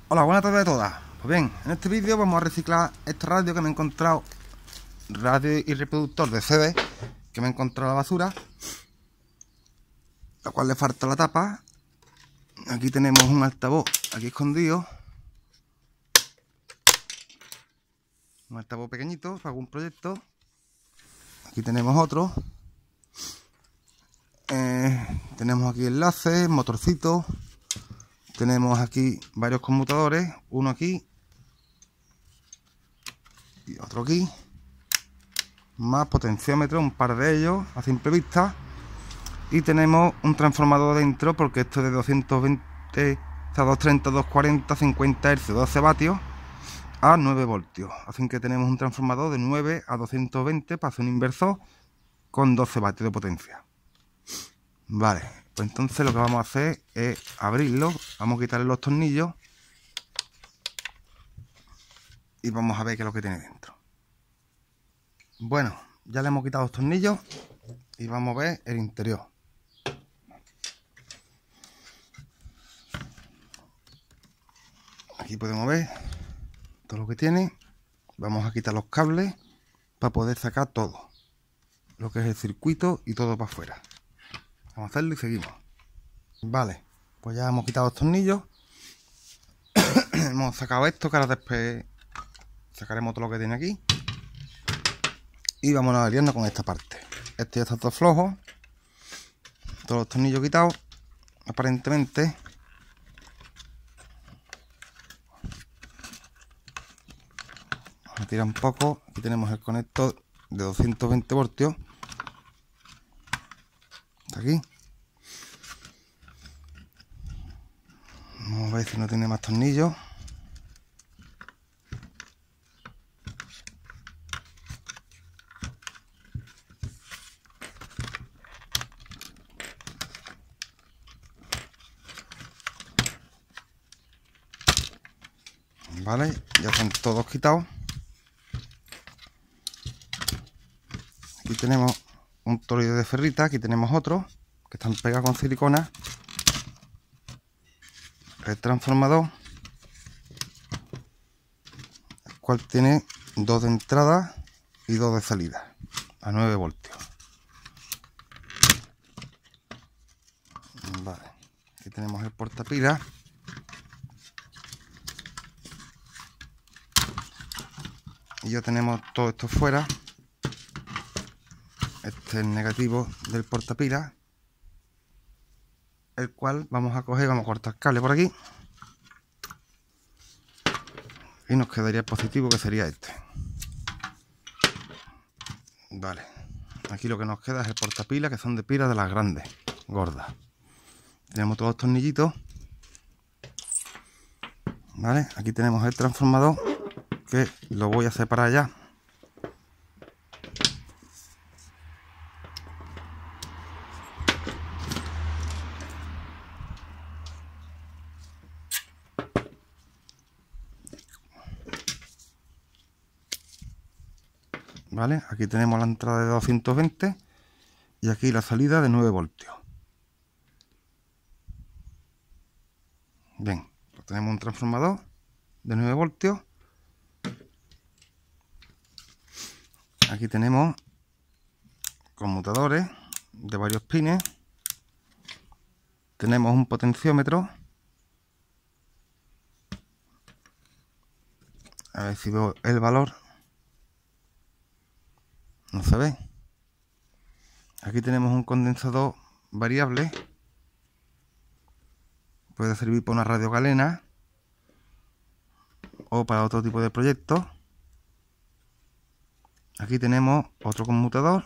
Hola, buenas tardes a todas. Pues bien, en este vídeo vamos a reciclar este radio que me he encontrado, radio y reproductor de CD, que me he encontrado en la basura, la cual le falta la tapa. Aquí tenemos un altavoz aquí escondido, un altavoz pequeñito para algún proyecto. Aquí tenemos otro. Tenemos aquí enlaces, motorcitos. Tenemos aquí varios conmutadores, uno aquí y otro aquí, más potenciómetros, un par de ellos a simple vista, y tenemos un transformador dentro porque esto es de 220, o sea, 230, 240, 50 Hz, 12 vatios a 9 voltios, así que tenemos un transformador de 9 a 220 para hacer un inversor con 12 vatios de potencia. Vale, pues entonces lo que vamos a hacer es abrirlo, vamos a quitarle los tornillos y vamos a ver qué es lo que tiene dentro. Bueno, ya le hemos quitado los tornillos y vamos a ver el interior. Aquí podemos ver todo lo que tiene. Vamos a quitar los cables para poder sacar todo lo que es el circuito y todo para afuera. Vamos a hacerlo y seguimos. Vale, pues ya hemos quitado los tornillos. Hemos sacado esto, que ahora después sacaremos todo lo que tiene aquí. Y vamos a liarnos con esta parte. Este ya está todo flojo, todos los tornillos quitados, aparentemente. Vamos a tirar un poco. Aquí tenemos el conector de 220 voltios. Está aquí. Vamos a ver si no tiene más tornillos. Vale, ya están todos quitados. Aquí tenemos un toroide de ferrita, aquí tenemos otro que están pegados con silicona. El transformador, el cual tiene 2 de entrada y 2 de salida a 9 voltios. Vale, aquí tenemos el portapilas. Y ya tenemos todo esto fuera. Este es el negativo del portapilas, el cual vamos a coger, vamos a cortar el cable por aquí y nos quedaría el positivo, que sería este. Vale, aquí lo que nos queda es el portapilas, que son de pilas de las grandes, gordas. Tenemos todos los tornillitos. Vale, aquí tenemos el transformador, que lo voy a separar ya. Vale, aquí tenemos la entrada de 220 y aquí la salida de 9 voltios. Bien, pues tenemos un transformador de 9 voltios. Aquí tenemos conmutadores de varios pines. Tenemos un potenciómetro. A ver si veo el valor. No se ve. Aquí tenemos un condensador variable. Puede servir para una radio galena o para otro tipo de proyectos. Aquí tenemos otro conmutador.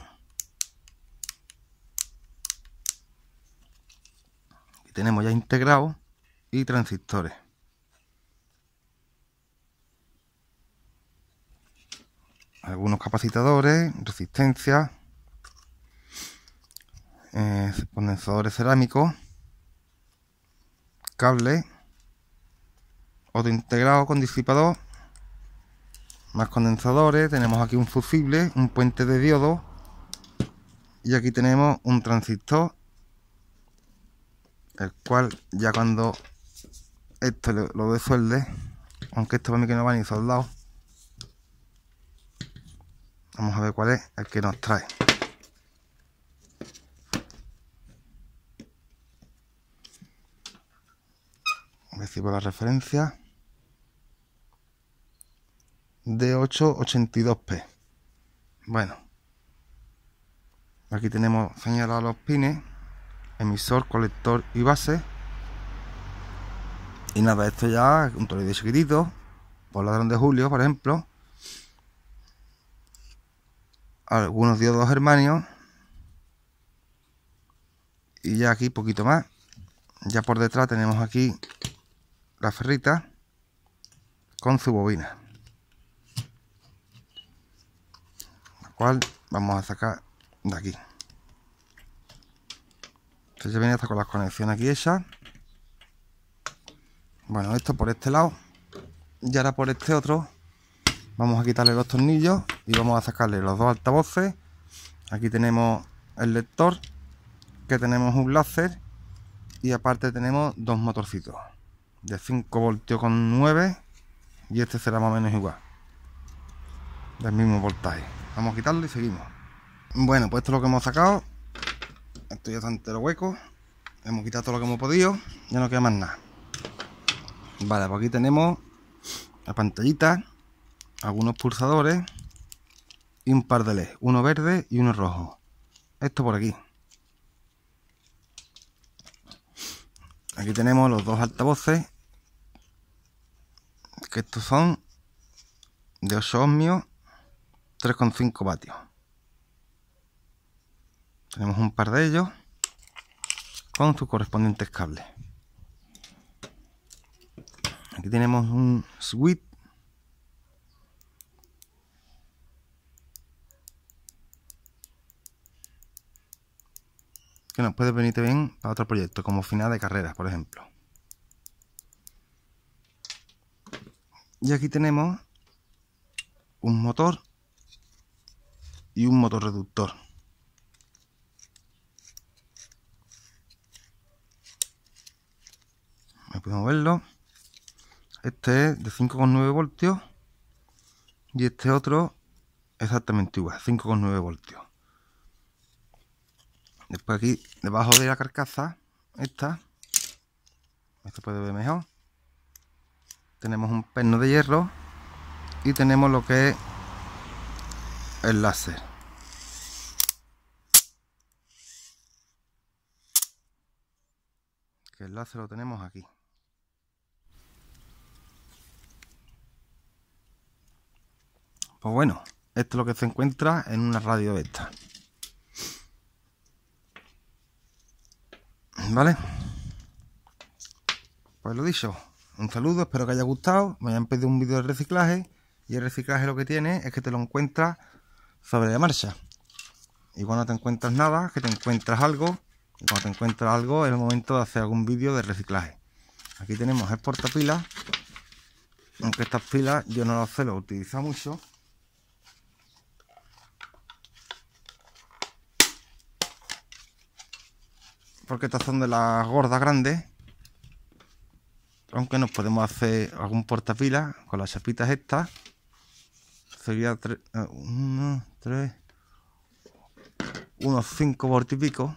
Aquí tenemos ya integrado y transistores. Algunos capacitadores, resistencia, condensadores cerámicos, cable, otro integrado con disipador, más condensadores. Tenemos aquí un fusible, un puente de diodo, y aquí tenemos un transistor, el cual ya cuando Esto lo de suelde, aunque esto para mí que no va ni soldado. Vamos a ver cuál es el que nos trae. Recibo la referencia de 882p. Bueno, aquí tenemos señalados los pines, emisor, colector y base. Y nada, esto ya un toroide chiquitito, por ladrón de Julio, por ejemplo. Algunos diodos germanios. Y ya aquí poquito más. Ya por detrás tenemos aquí la ferrita con su bobina, la cual vamos a sacar de aquí. Entonces ya viene hasta con las conexiones aquí hechas. Bueno, esto por este lado. Y ahora por este otro vamos a quitarle los tornillos y vamos a sacarle los dos altavoces. Aquí tenemos el lector, que tenemos un láser, y aparte tenemos dos motorcitos de 5 voltios con 9, y este será más o menos igual, del mismo voltaje. Vamos a quitarlo y seguimos. Bueno, pues esto es lo que hemos sacado. Esto ya está entero hueco. Hemos quitado todo lo que hemos podido, ya no queda más nada. Vale, pues aquí tenemos la pantallita, algunos pulsadores y un par de LEDs, uno verde y uno rojo. Esto por aquí. Aquí tenemos los dos altavoces, que estos son de 8 ohmios, 3,5 vatios. Tenemos un par de ellos con sus correspondientes cables. Aquí tenemos un switch que nos puede venir bien para otro proyecto, como final de carreras, por ejemplo. Y aquí tenemos un motor y un motor reductor. Me puedo moverlo. Este es de 5,9 voltios y este otro exactamente igual, 5,9 voltios. Después aquí, debajo de la carcasa, esto puede ver mejor, tenemos un perno de hierro y tenemos lo que es el láser. Que el láser lo tenemos aquí. Pues bueno, esto es lo que se encuentra en una radio de esta. ¿Vale? Pues lo dicho, un saludo, espero que haya gustado. Me hayan pedido un vídeo de reciclaje, y el reciclaje lo que tiene es que te lo encuentras sobre la marcha. Y cuando te encuentras nada, que te encuentras algo, y cuando te encuentras algo es el momento de hacer algún vídeo de reciclaje. Aquí tenemos el portapilas, aunque estas pilas yo no las suelo utilizar mucho. Porque estas son de las gordas grandes. Aunque nos podemos hacer algún portapilas con las chapitas estas. Sería unos 5 voltios y pico.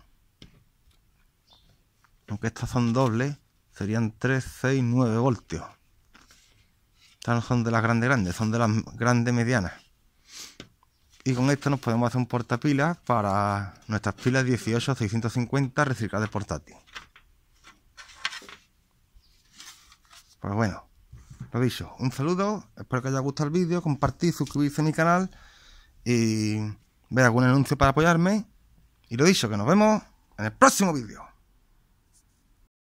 Aunque estas son dobles, serían 3, 6, 9 voltios. Estas no son de las grandes, son de las grandes medianas. Y con esto nos podemos hacer un portapilas para nuestras pilas 18-650 reciclables portátil. Pues bueno, lo dicho, un saludo, espero que os haya gustado el vídeo, compartir, suscribirse a mi canal y ver algún anuncio para apoyarme. Y lo dicho, que nos vemos en el próximo vídeo.